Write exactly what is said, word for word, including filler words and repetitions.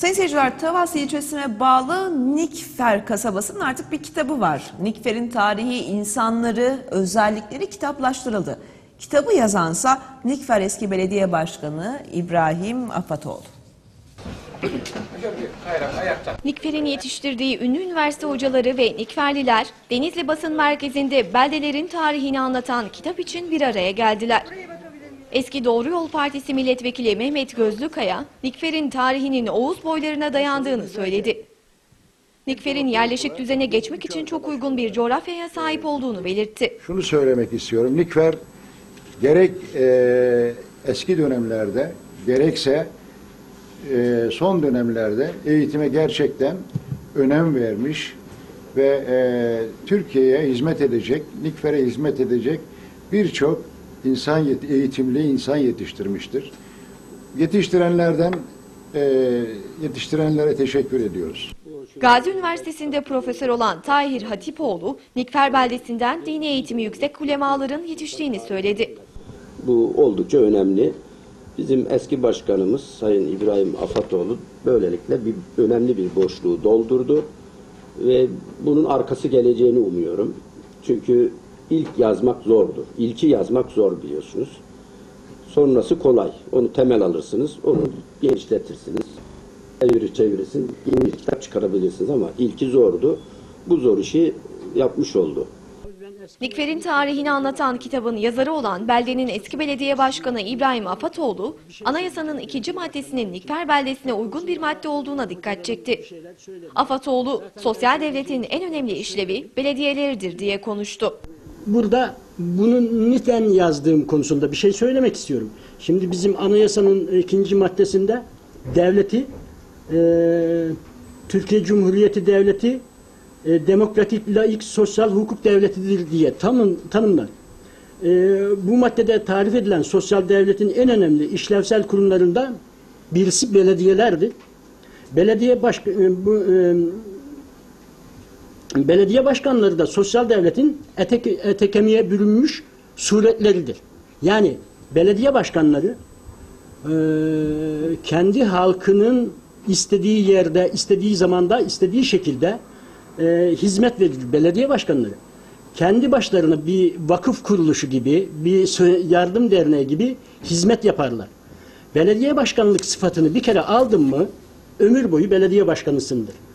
Sayın seyirciler, Tavas ilçesine bağlı Nikfer kasabasının artık bir kitabı var. Nikfer'in tarihi, insanları, özellikleri kitaplaştırıldı. Kitabı yazansa Nikfer eski belediye başkanı İbrahim Afatoğlu. Nikfer'in yetiştirdiği ünlü üniversite hocaları ve Nikferliler, Denizli Basın Merkezi'nde beldelerin tarihini anlatan kitap için bir araya geldiler. Eski Doğru Yol Partisi Milletvekili Mehmet Gözlükaya, Nikfer'in tarihinin Oğuz boylarına dayandığını söyledi. Nikfer'in yerleşik düzene geçmek için çok uygun bir coğrafyaya sahip olduğunu belirtti. Şunu söylemek istiyorum, Nikfer gerek e, eski dönemlerde gerekse e, son dönemlerde eğitime gerçekten önem vermiş ve e, Türkiye'ye hizmet edecek, Nikfer'e hizmet edecek birçok insan eğitimli insan yetiştirmiştir. Yetiştirenlerden e, yetiştirenlere teşekkür ediyoruz. Gazi Üniversitesi'nde profesör olan Tahir Hatipoğlu, Nikfer beldesinden dini eğitimi yüksek ulemaların yetiştiğini söyledi. Bu oldukça önemli. Bizim eski başkanımız Sayın İbrahim Afatoğlu böylelikle bir önemli bir boşluğu doldurdu ve bunun arkası geleceğini umuyorum. Çünkü ilk yazmak zordur. İlki yazmak zor biliyorsunuz. Sonrası kolay. Onu temel alırsınız, onu genişletirsiniz. Çeviri çevirisin, yeni bir kitap çıkarabilirsiniz ama ilki zordu. Bu zor işi yapmış oldu. Nikfer'in tarihini anlatan kitabın yazarı olan beldenin eski belediye başkanı İbrahim Afatoğlu, anayasanın ikinci maddesinin Nikfer beldesine uygun bir madde olduğuna dikkat çekti. Afatoğlu, sosyal devletin en önemli işlevi belediyeleridir diye konuştu. Burada bunu neden yazdığım konusunda bir şey söylemek istiyorum. Şimdi bizim anayasanın ikinci maddesinde devleti, e, Türkiye Cumhuriyeti Devleti, e, demokratik, laik, sosyal hukuk devletidir diye tanım, tanımlar. E, bu maddede tarif edilen sosyal devletin en önemli işlevsel kurumlarından birisi belediyelerdir. Belediye baş, e, bu, e, belediye başkanları da sosyal devletin ete, ete kemiğe bürünmüş suretleridir. Yani belediye başkanları e, kendi halkının istediği yerde, istediği zamanda, istediği şekilde e, hizmet verir belediye başkanları. Kendi başlarına bir vakıf kuruluşu gibi, bir yardım derneği gibi hizmet yaparlar. Belediye başkanlık sıfatını bir kere aldın mı ömür boyu belediye başkanısındır.